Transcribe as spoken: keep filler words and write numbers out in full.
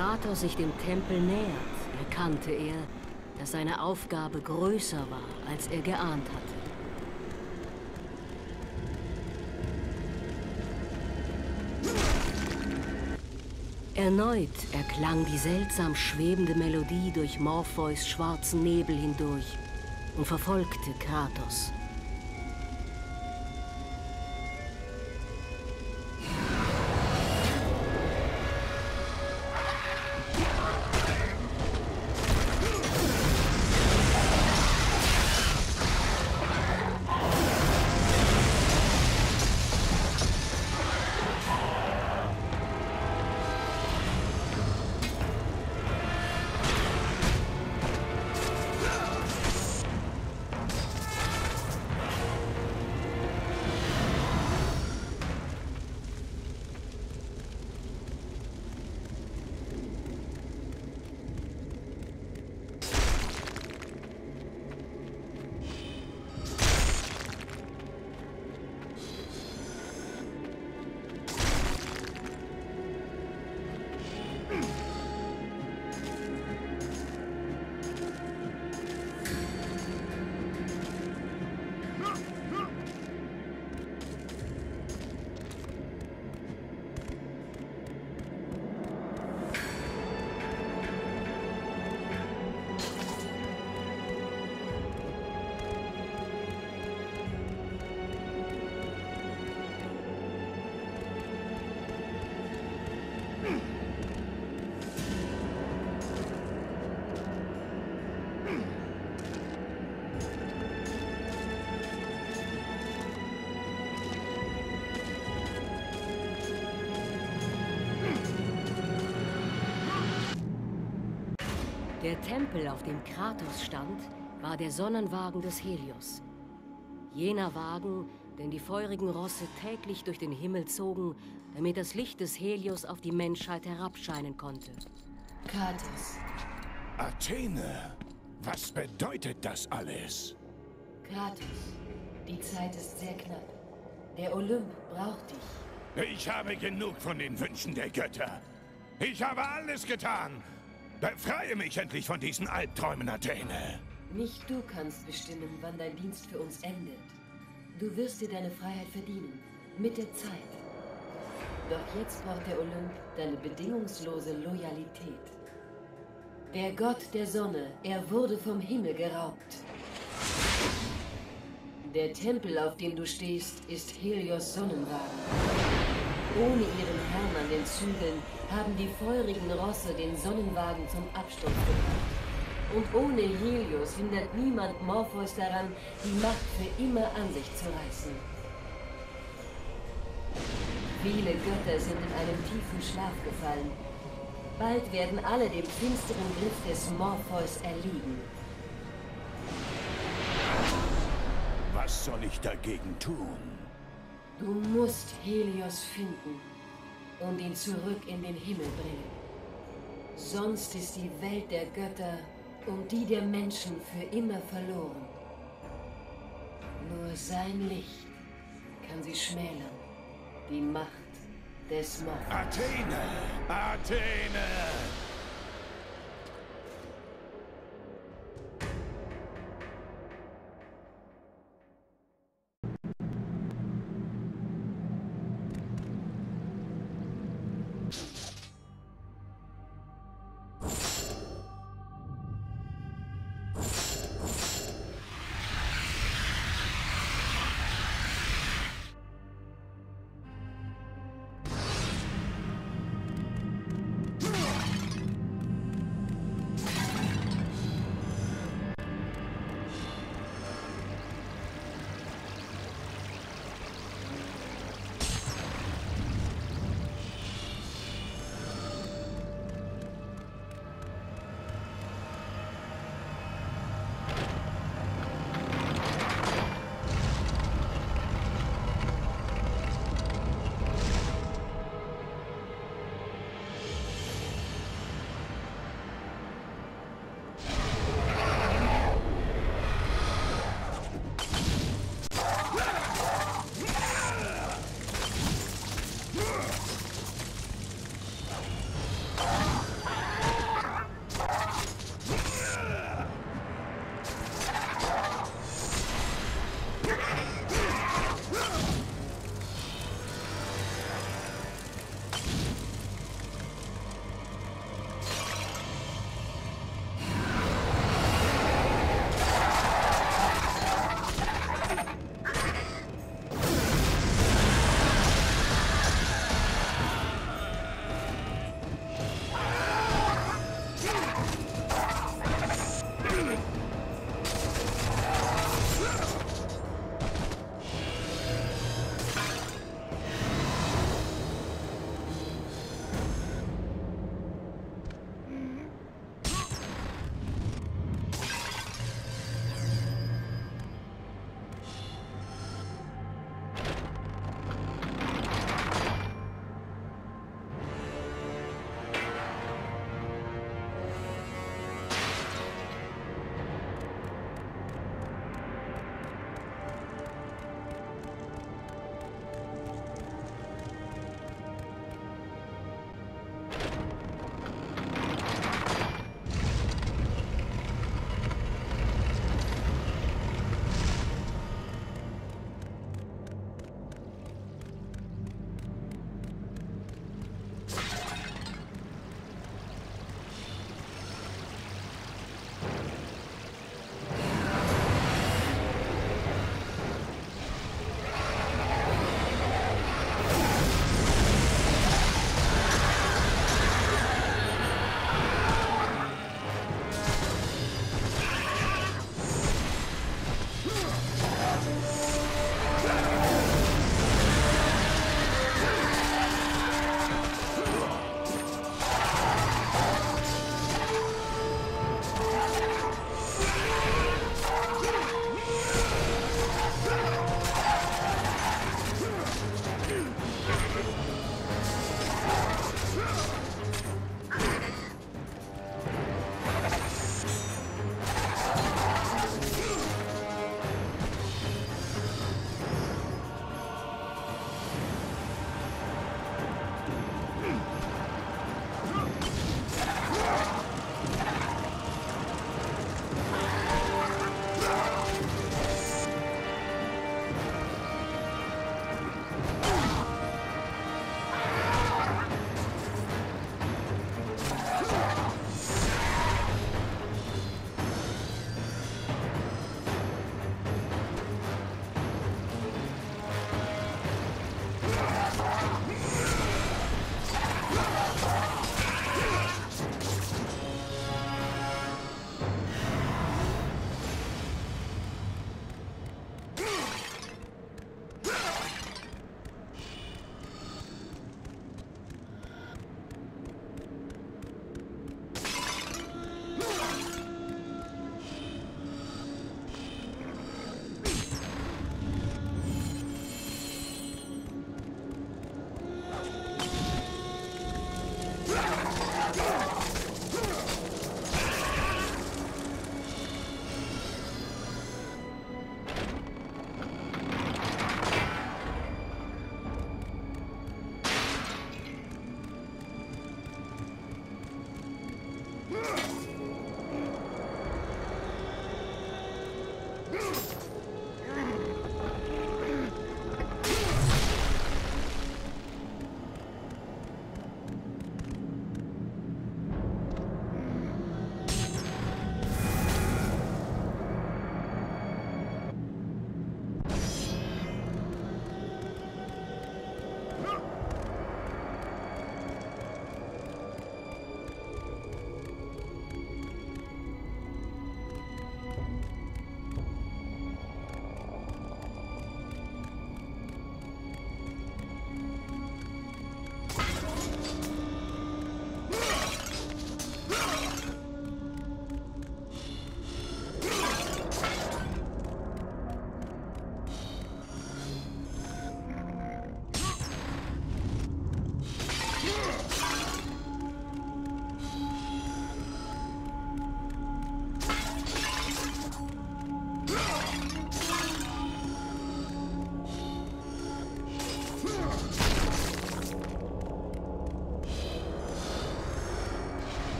Kratos sich dem Tempel nähert, erkannte er, dass seine Aufgabe größer war, als er geahnt hatte. Erneut erklang die seltsam schwebende Melodie durch Morpheus schwarzen Nebel hindurch und verfolgte Kratos. Der Tempel, auf dem Kratos stand, war der Sonnenwagen des Helios. Jener Wagen, den die feurigen Rosse täglich durch den Himmel zogen, damit das Licht des Helios auf die Menschheit herabscheinen konnte. Kratos. Athene, was bedeutet das alles? Kratos, die Zeit ist sehr knapp. Der Olymp braucht dich. Ich habe genug von den Wünschen der Götter. Ich habe alles getan. Befreie mich endlich von diesen Albträumen, Athene. Nicht du kannst bestimmen, wann dein Dienst für uns endet. Du wirst dir deine Freiheit verdienen. Mit der Zeit. Doch jetzt braucht der Olymp deine bedingungslose Loyalität. Der Gott der Sonne, er wurde vom Himmel geraubt. Der Tempel, auf dem du stehst, ist Helios Sonnenwagen. Ohne ihren Herrn an den Zügeln haben die feurigen Rosse den Sonnenwagen zum Absturz gebracht. Und ohne Helios hindert niemand Morpheus daran, die Macht für immer an sich zu reißen. Viele Götter sind in einem tiefen Schlaf gefallen. Bald werden alle dem finsteren Griff des Morpheus erliegen. Was soll ich dagegen tun? Du musst Helios finden und ihn zurück in den Himmel bringen. Sonst ist die Welt der Götter und die der Menschen für immer verloren. Nur sein Licht kann sie schmälern. Die Macht des Morpheus. Athene! Athene!